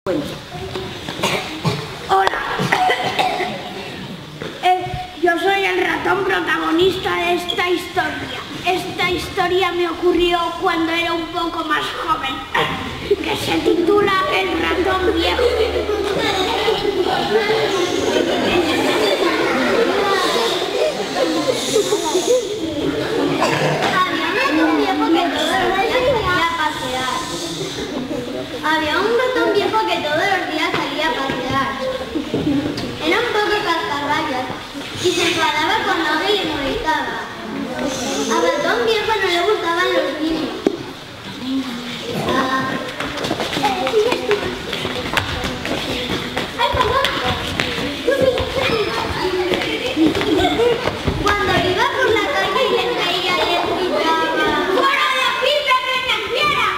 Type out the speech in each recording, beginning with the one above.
Hola, yo soy el ratón protagonista de esta historia. Esta historia me ocurrió cuando era un poco más joven, que se titula El ratón viejo. Había un ratón viejo que todos los días salía a pasear. Era un poco cascarrabias y se enfadaba cuando alguien le molestaba. Al ratón viejo no le gustaban los niños. Cuando iba por la calle y le caía y le gritaba: ¡fuera de aquí, pequeña fiera!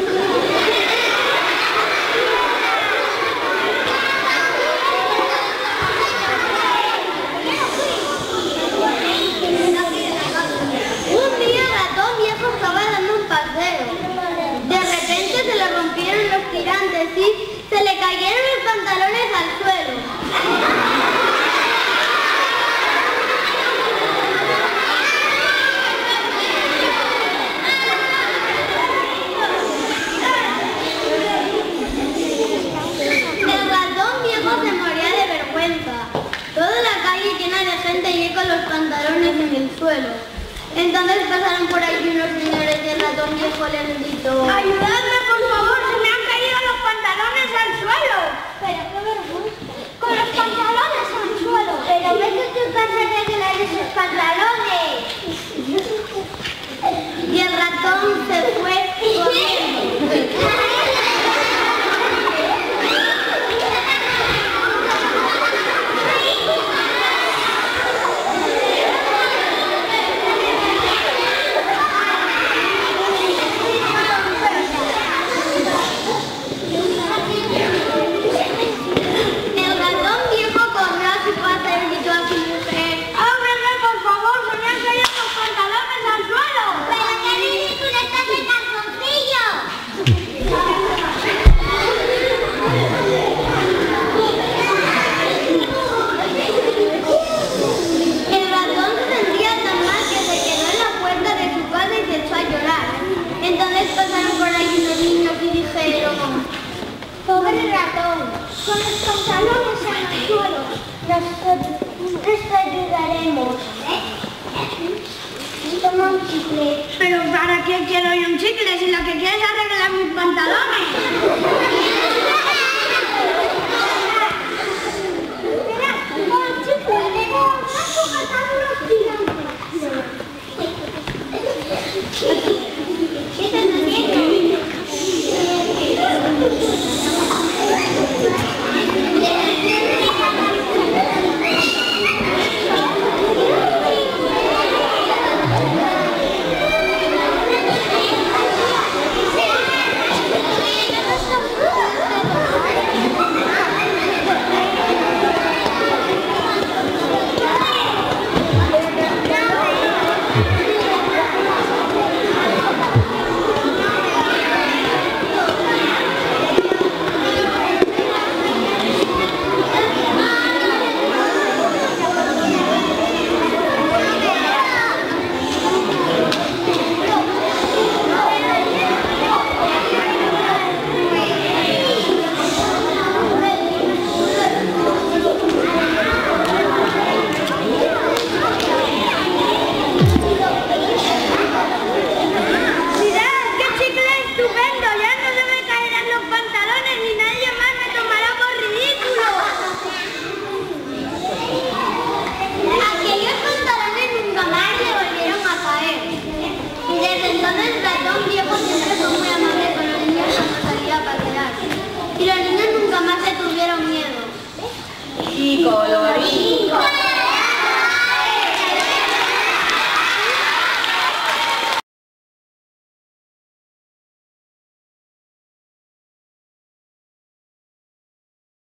Un día el ratón viejo estaba dando un paseo. De repente se le rompieron los tirantes y se le cayeron los pantalones al suelo. Se moría de vergüenza. Toda la calle llena de gente y con los pantalones en el suelo. Entonces pasaron por ahí unos señores y el ratón viejo les gritó: ¡ayudadme, por favor! ¡Se me han caído los pantalones al suelo! Pero qué vergüenza. ¡Con los pantalones al suelo! Pero vete a tu casa a arreglar esos pantalones. Y el ratón se fue corriendo. Pobre ratón, con los pantalones en el suelo, nosotros te ayudaremos. Toma un chicle. ¿Pero para qué quiero yo un chicle si lo que quieres es arreglar mis pantalones?